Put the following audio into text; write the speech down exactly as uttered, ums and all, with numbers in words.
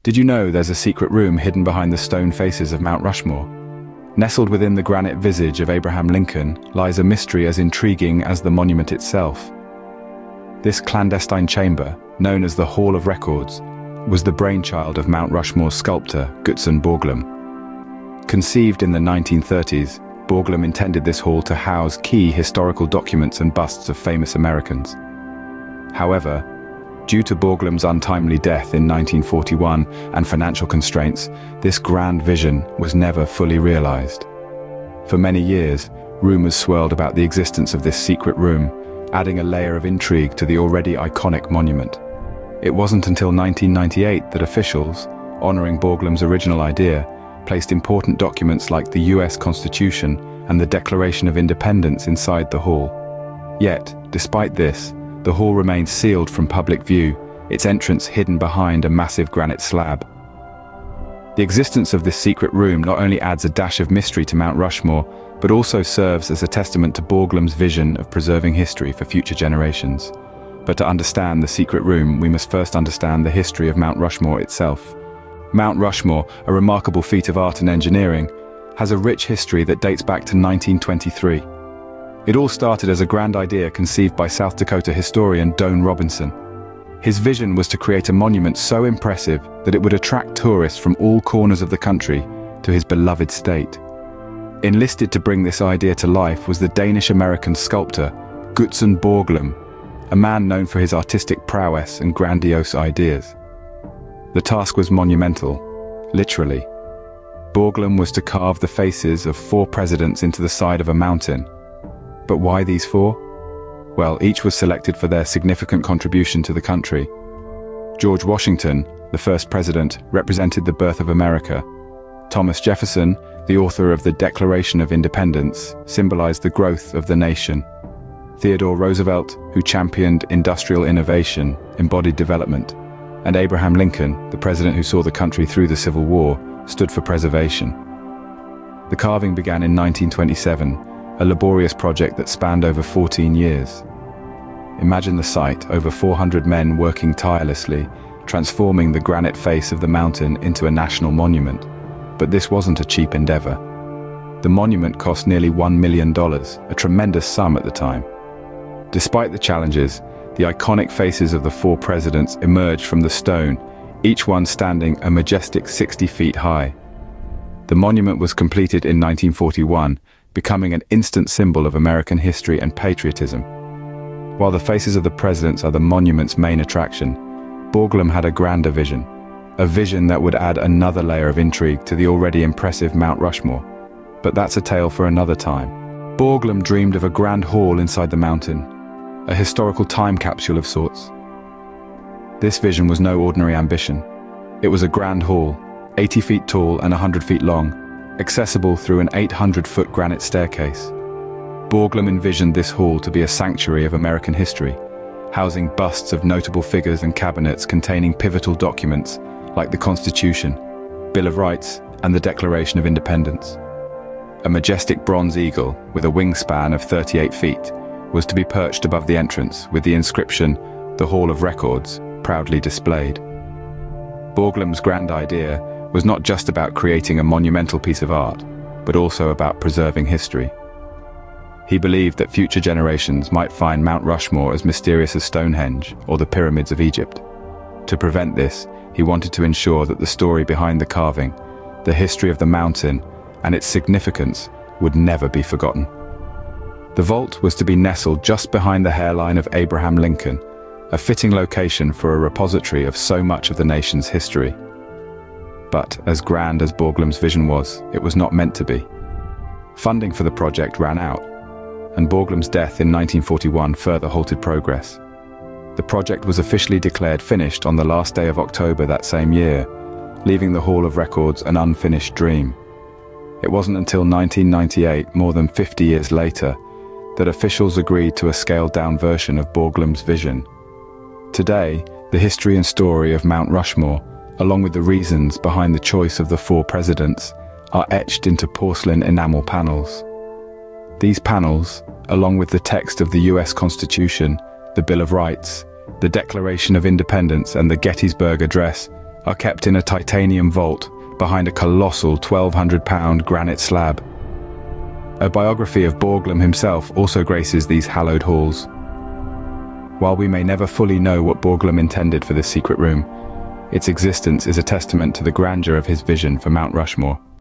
Did you know there's a secret room hidden behind the stone faces of Mount Rushmore? Nestled within the granite visage of Abraham Lincoln lies a mystery as intriguing as the monument itself. This clandestine chamber, known as the Hall of Records, was the brainchild of Mount Rushmore's sculptor, Borglum. Conceived in the nineteen thirties, Borglum intended this hall to house key historical documents and busts of famous Americans. However, due to Borglum's untimely death in nineteen forty-one and financial constraints, this grand vision was never fully realized. For many years, rumors swirled about the existence of this secret room, adding a layer of intrigue to the already iconic monument. It wasn't until nineteen ninety-eight that officials, honoring Borglum's original idea, placed important documents like the U S Constitution and the Declaration of Independence inside the hall. Yet, despite this, the hall remains sealed from public view, its entrance hidden behind a massive granite slab. The existence of this secret room not only adds a dash of mystery to Mount Rushmore, but also serves as a testament to Borglum's vision of preserving history for future generations. But to understand the secret room, we must first understand the history of Mount Rushmore itself. Mount Rushmore, a remarkable feat of art and engineering, has a rich history that dates back to nineteen twenty-three. It all started as a grand idea conceived by South Dakota historian Don Robinson. His vision was to create a monument so impressive that it would attract tourists from all corners of the country to his beloved state. Enlisted to bring this idea to life was the Danish-American sculptor Borglum, a man known for his artistic prowess and grandiose ideas. The task was monumental, literally. Borglum was to carve the faces of four presidents into the side of a mountain. But why these four? Well, each was selected for their significant contribution to the country. George Washington, the first president, represented the birth of America. Thomas Jefferson, the author of the Declaration of Independence, symbolized the growth of the nation. Theodore Roosevelt, who championed industrial innovation, embodied development. And Abraham Lincoln, the president who saw the country through the Civil War, stood for preservation. The carving began in nineteen twenty-seven, a laborious project that spanned over fourteen years. Imagine the sight, over four hundred men working tirelessly, transforming the granite face of the mountain into a national monument. But this wasn't a cheap endeavor. The monument cost nearly one million dollars, a tremendous sum at the time. Despite the challenges, the iconic faces of the four presidents emerged from the stone, each one standing a majestic sixty feet high. The monument was completed in nineteen forty-one, becoming an instant symbol of American history and patriotism. While the faces of the presidents are the monument's main attraction, Borglum had a grander vision, a vision that would add another layer of intrigue to the already impressive Mount Rushmore. But that's a tale for another time. Borglum dreamed of a grand hall inside the mountain, a historical time capsule of sorts. This vision was no ordinary ambition. It was a grand hall, eighty feet tall and one hundred feet long, accessible through an eight hundred foot granite staircase. Borglum envisioned this hall to be a sanctuary of American history, housing busts of notable figures and cabinets containing pivotal documents like the Constitution, Bill of Rights, and the Declaration of Independence. A majestic bronze eagle with a wingspan of thirty-eight feet was to be perched above the entrance with the inscription, "The Hall of Records," proudly displayed. Borglum's grand idea was not just about creating a monumental piece of art, but also about preserving history. He believed that future generations might find Mount Rushmore as mysterious as Stonehenge or the pyramids of Egypt. To prevent this, he wanted to ensure that the story behind the carving, the history of the mountain, and its significance would never be forgotten. The vault was to be nestled just behind the hairline of Abraham Lincoln, a fitting location for a repository of so much of the nation's history. But as grand as Borglum's vision was, it was not meant to be. Funding for the project ran out, and Borglum's death in nineteen forty-one further halted progress. The project was officially declared finished on the last day of October that same year, leaving the Hall of Records an unfinished dream. It wasn't until nineteen ninety-eight, more than fifty years later, that officials agreed to a scaled-down version of Borglum's vision. Today, the history and story of Mount Rushmore, along with the reasons behind the choice of the four presidents, are etched into porcelain enamel panels. These panels, along with the text of the U S Constitution, the Bill of Rights, the Declaration of Independence, and the Gettysburg Address, are kept in a titanium vault behind a colossal twelve hundred pound granite slab. A biography of Borglum himself also graces these hallowed halls. While we may never fully know what Borglum intended for this secret room, its existence is a testament to the grandeur of his vision for Mount Rushmore.